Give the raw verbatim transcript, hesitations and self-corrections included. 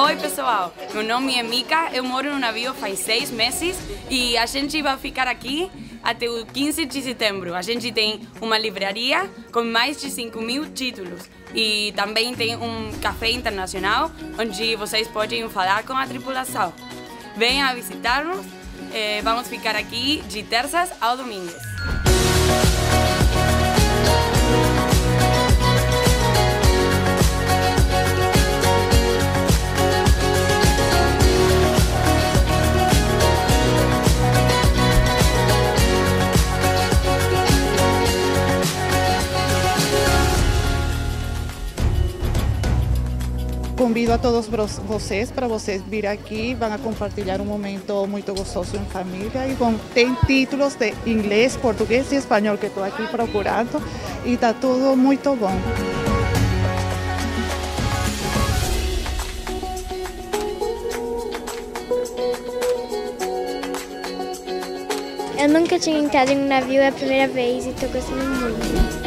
Oi pessoal, meu nome é Mika, eu moro no navio faz seis meses e a gente vai ficar aqui até o quinze de setembro. A gente tem uma livraria com mais de cinco mil títulos e também tem um café internacional onde vocês podem falar com a tripulação. Venham visitar-nos, eh, vamos ficar aqui de terças ao domingos. Convido a todos vocês para vocês vir aqui, vão a compartilhar um momento muito gostoso em família e vão ter títulos de inglês, português e espanhol que estou aqui procurando e está tudo muito bom. Eu nunca tinha entrado em um navio, é a primeira vez e estou gostando muito.